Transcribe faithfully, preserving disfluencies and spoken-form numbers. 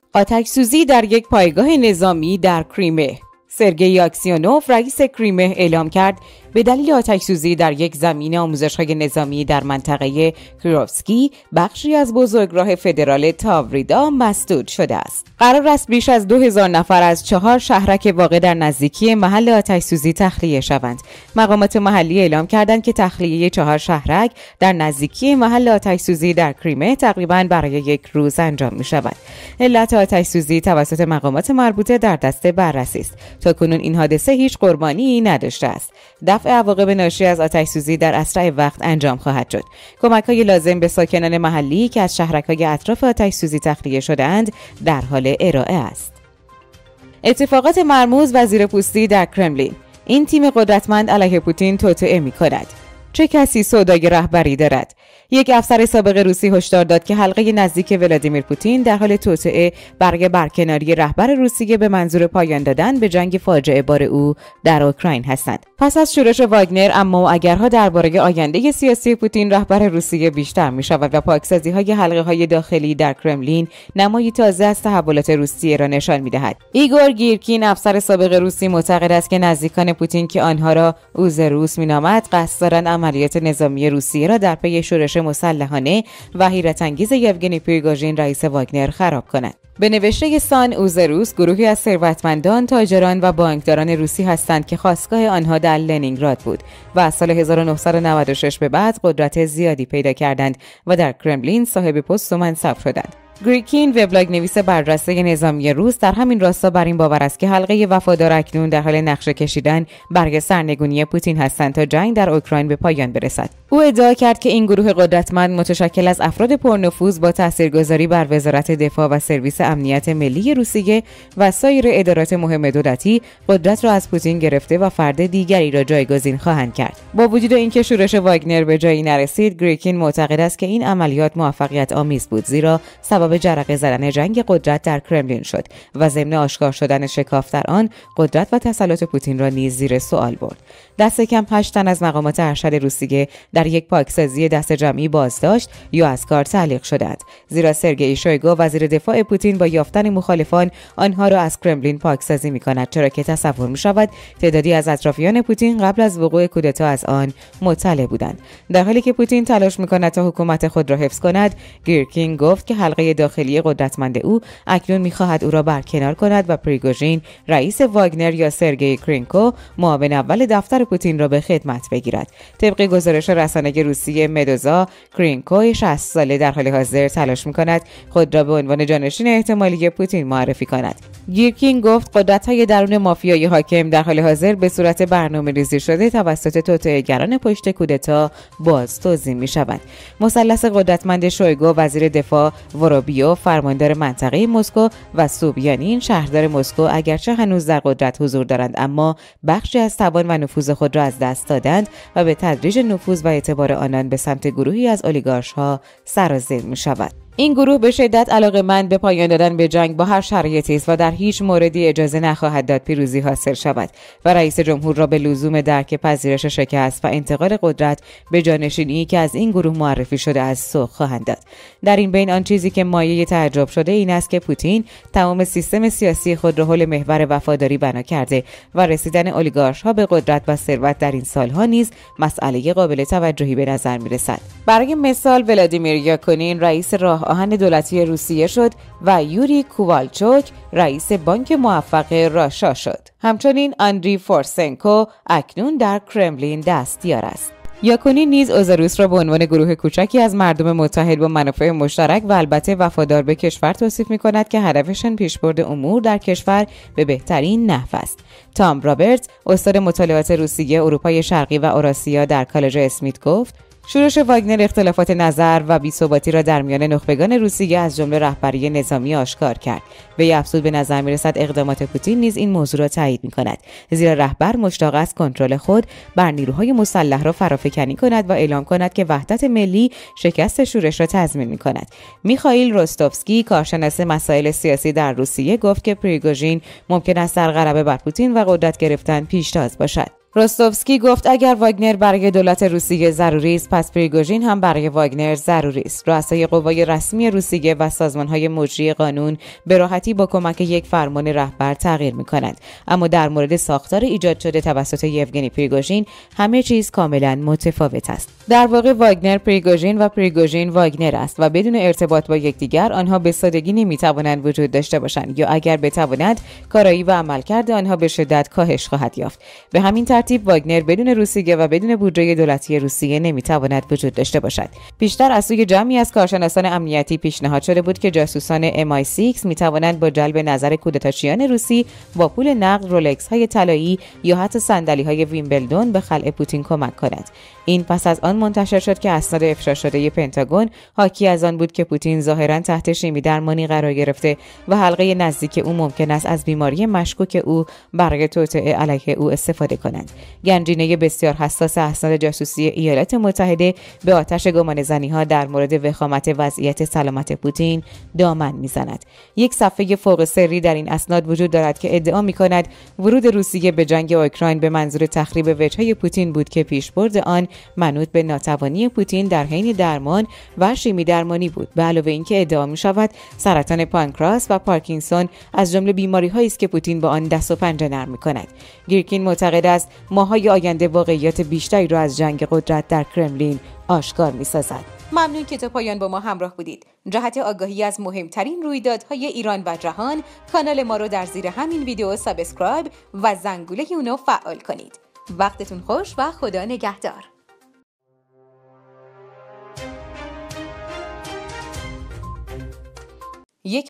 آتش‌سوزی در یک پایگاه نظامی در کریمه. سرگئی آکسیونوف رئیس کریمه اعلام کرد به دلیل آتش‌سوزی در یک زمین آموزش‌های نظامی در منطقه کیروفسکی بخشی از بزرگراه فدرال تاوریدا مسدود شده است. قرار است بیش از دو هزار نفر از چهار شهرک واقع در نزدیکی محل آتش‌سوزی تخلیه شوند. مقامات محلی اعلام کردند که تخلیه چهار شهرک در نزدیکی محل آتش‌سوزی در کریمه تقریباً برای یک روز انجام می‌شود. علت آتش‌سوزی توسط مقامات مربوطه در دست بررسی است. تاکنون این حادثه هیچ قربانی نداشته است. دفع عواقب ناشی از آتش‌سوزی در اسرع وقت انجام خواهد شد. کمک‌های لازم به ساکنان محلی که از شهرک‌های اطراف آتش‌سوزی تخلیه شده‌اند در حال ارائه است. اتفاقات مرموز و زیرپوستی در کرملین. این تیم قدرتمند علیه پوتین توطئه می‌کند. چه کسی سودای رهبری دارد؟ یک افسر سابق روسی هشدار داد که حلقه نزدیک ولادیمیر پوتین در حال توطئه برای برکناری رهبر روسیه به منظور پایان دادن به جنگ فاجعه بار او در اوکراین هستند. پس از شورش واگنر اما و اگرها درباره آینده سیاسی پوتین رهبر روسیه بیشتر می شود و پاکسازی‌های حلقه‌های داخلی در کرملین نمایی تازه از تحولات روسیه را نشان می‌دهد. ایگور گیرکین افسر سابق روسی معتقد است که نزدیکان پوتین که آنها را اوزروس می‌نامد قصد دارند عملیات نظامی روسیه را در پی شورش مسلحانه و حیرت انگیز یوگنی پریگوژین رئیس واگنر خراب کنند. به نوشته سان اوزروس گروهی از ثروتمندان، تاجران و بانکداران روسی هستند که خاستگاه آنها در لنینگراد بود و از سال هزار و نهصد و نود و شش به بعد قدرت زیادی پیدا کردند و در کرملین صاحب پست و منصب شدند. گریکین وبلاگ نویس برجسته نظامی روس در همین راستا بر این باور است که حلقه وفادار اکنون در حال نقشه کشیدن برای سرنگونی پوتین هستند تا جنگ در اوکراین به پایان برسد. او ادعا کرد که این گروه قدرتمند متشکل از افراد پرنفوذ با تاثیرگذاری بر وزارت دفاع و سرویس امنیت ملی روسیه و سایر ادارات مهم دولتی قدرت را از پوتین گرفته و فرد دیگری را جایگزین خواهند کرد. با وجود اینکه شورش واگنر به جایی نرسید، گریکین معتقد است که این عملیات موفقیت آمیز بود، زیرا سبب جرقه زدن جنگ قدرت در کرملین شد و ضمن آشکار شدن شکاف در آن قدرت و تسلط پوتین را نیز زیر سوال برد. دست کم هشت تن از مقامات ارشد روسیه در یک پاکسازی دست جمعی بازداشت یا از کار تعلیق شدند، زیرا سرگئی شویگو وزیر دفاع پوتین با یافتن مخالفان آنها را از کرملین پاکسازی می‌کند، چرا که تصور می‌شود تعدادی از اطرافیان پوتین قبل از وقوع کودتا از آن مطلع بودند. در حالی که پوتین تلاش می‌کند تا حکومت خود را حفظ کند، گیرکین گفت که حلقه داخلی قدرتمند او اکنون می‌خواهد او را برکنار کند و پریگوژین رئیس واگنر یا سرگئی کرینکو معاون اول دفتر پوتین را به خدمت بگیرد. طبق گزارش رسانه روسیه مدوزا، کرینکو شصت ساله در حال حاضر تلاش می‌کند خود را به عنوان جانشین احتمالی پوتین معرفی کند. گیرکین گفت قدرت‌های درون مافیای حاکم در حال حاضر به صورت برنامه‌ریزی شده توسط توطئه‌گران پشت کودتا باز توزیع می‌شوند. مثلث قدرتمند شویگو وزیر دفاع، وروبیو فرماندار منطقه مسکو و سوبیانین شهردار مسکو اگرچه هنوز در قدرت حضور دارند اما بخشی از توان و نفوذ خود را از دست دادند و به تدریج نفوذ و اعتبار آنان به سمت گروهی از اولیگارش‌ها سرازیر می‌شود. این گروه به شدت علاقه‌مند به پایان دادن به جنگ با هر شرایطی است و در هیچ موردی اجازه نخواهد داد پیروزی حاصل شود و رئیس جمهور را به لزوم درک پذیرش شکست و انتقال قدرت به جانشینی که از این گروه معرفی شده از سوق خواهند داد. در این بین آن چیزی که مایه تعجب شده این است که پوتین تمام سیستم سیاسی خود را حول محور وفاداری بنا کرده و رسیدن اولیگارش‌ها به قدرت و ثروت در این سالها نیز مسئله قابل توجهی به نظر می‌رسد. برای مثال ولادیمیر یاکونین رئیس راه آهن دولتی روسیه شد و یوری کووالچوک رئیس بانک موفق راشا شد. همچنین آندری فورسنکو اکنون در کرملین دستیار است. یاکونین نیز اوزروس را به عنوان گروه کوچکی از مردم متحد با منافع مشترک و البته وفادار به کشور توصیف می‌کند که هدفشان پیشبرد امور در کشور به بهترین نحو است. تام رابرتس استاد مطالعات روسیه، اروپای شرقی و اوراسیا در کالج اسمیت گفت شورش واگنر اختلافات نظر و بی‌ثباتی را در میان نخبگان روسیه از جمله رهبری نظامی آشکار کرد. وی افزود به نظر می‌رسد اقدامات پوتین نیز این موضوع را تایید می‌کند، زیرا رهبر مشتاق است کنترل خود بر نیروهای مسلح را فرافکنی کند و اعلام کند که وحدت ملی شکست شورش را تضمین می‌کند. میخائیل روستوفسکی کارشناس مسائل سیاسی در روسیه گفت که پریگوژین ممکن است در غلبه بر پوتین و قدرت گرفتن پیشتاز باشد. روستوفسکی گفت اگر واگنر برای دولت روسیه ضروری است، پس پریگوژین هم برای واگنر ضروری است. رؤسای قوای رسمی روسیه و سازمان‌های مجری قانون به راحتی با کمک یک فرمان رهبر تغییر می‌کنند، اما در مورد ساختار ایجاد شده توسط یوگنی پریگوژین همه چیز کاملا متفاوت است. در واقع واگنر پریگوژین و پریگوژین واگنر است و بدون ارتباط با یکدیگر آنها به سادگی نمی‌توانند وجود داشته باشند، یا اگر بتوانند کارایی و عملکرد آنها به شدت کاهش خواهد یافت. به همین ترتیب واگنر بدون روسیه و بدون بودجه دولتی روسیه نمیتواند وجود داشته باشد. پیشتر از سوی جمعی از کارشناسان امنیتی پیشنهاد شده بود که جاسوسان ام آی سیکس میتوانند با جلب نظر کودتاچیان روسی با پول نقد، رولکس های طلایی یا حتی صندلی های ویمبلدون به خلع پوتین کمک کنند. این پس از آن منتشر شد که اسناد افشا شده پنتاگون حاکی از آن بود که پوتین ظاهرا تحت شیمی درمانی قرار گرفته و حلقه نزدیک او ممکن است از بیماری مشکوک او برای توطئه علیه او استفاده کنند. گنجینه بسیار حساس اسناد جاسوسی ایالات متحده به آتش گمانه‌زنی‌ها در مورد وخامت وضعیت سلامت پوتین دامن می‌زند. یک صفحه فوق سری در این اسناد وجود دارد که ادعا می‌کند ورود روسیه به جنگ اوکراین به منظور تخریب وجهه پوتین بود که پیشبرد آن منوط به ناتوانی پوتین در حین درمان و شیمی درمانی بود. به علاوه اینکه ادعا می‌شود سرطان پانکراس و پارکینسون از جمله بیماری‌هایی است که پوتین با آن دست و پنجه نرم می‌کند. گیرکین معتقد است ماه‌های آینده واقعیت بیشتری را از جنگ قدرت در کرملین آشکار می‌سازد. ممنون که تا پایان با ما همراه بودید. جهت آگاهی از مهمترین رویدادهای ایران و جهان، کانال ما رو در زیر همین ویدیو سابسکرایب و زنگوله اونو فعال کنید. وقتتون خوش و خدا نگهدار. یک